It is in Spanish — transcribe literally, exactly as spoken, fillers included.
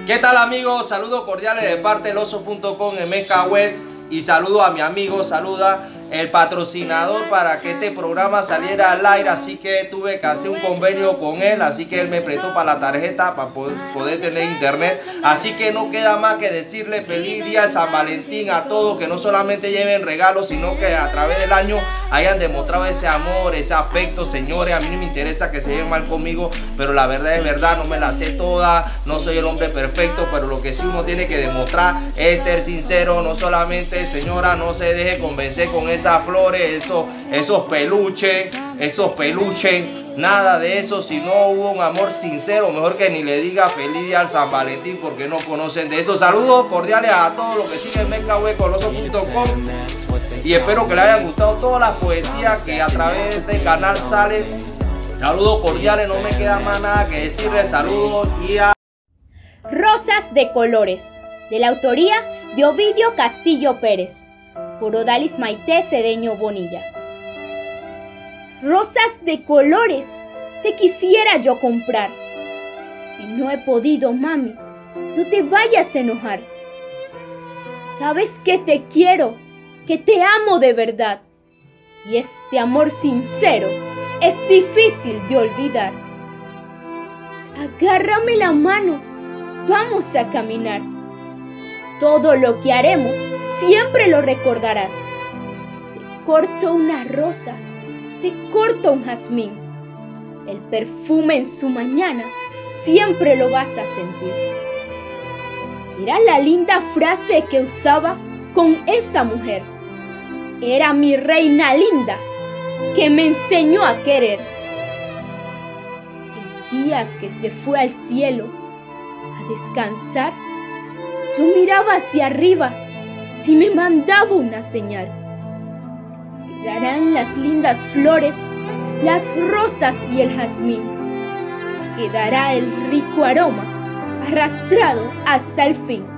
¿Qué tal, amigos? Saludos cordiales de parte del oso punto com en Meca Web. Y saludo a mi amigo, saluda el patrocinador para que este programa saliera al aire. Así que tuve que hacer un convenio con él. Así que él me prestó para la tarjeta para poder, poder tener internet. Así que no queda más que decirle feliz día de San Valentín a todos. Que no solamente lleven regalos, sino que a través del año hayan demostrado ese amor, ese afecto. Señores, a mí no me interesa que se lleven mal conmigo, pero la verdad es verdad, no me la sé toda. No soy el hombre perfecto, pero lo que sí uno tiene que demostrar es ser sincero. No solamente, señora, no se deje convencer con esas flores, esos, esos peluches, esos peluches, nada de eso. Si no hubo un amor sincero, mejor que ni le diga feliz día al San Valentín, porque no conocen de eso. Saludos cordiales a todos los que siguen Meca Web con oso punto com y espero que les hayan gustado todas las poesías que a través del canal salen. Saludos cordiales, no me queda más nada que decirles. Saludos y a... Rosas de colores, de la autoría de Ovidio Castillo Pérez, por Odalis Maite Cedeño Bonilla. Rosas de colores te quisiera yo comprar. Si no he podido, mami, no te vayas a enojar. Sabes que te quiero, que te amo de verdad. Y este amor sincero es difícil de olvidar. Agárrame la mano, vamos a caminar. Todo lo que haremos siempre lo recordarás. Te corto una rosa, te corto un jazmín. El perfume en su mañana siempre lo vas a sentir. Era la linda frase que usaba con esa mujer. Era mi reina linda que me enseñó a querer. El día que se fue al cielo a descansar, yo miraba hacia arriba si me mandaba una señal. Quedarán las lindas flores, las rosas y el jazmín. Quedará el rico aroma arrastrado hasta el fin.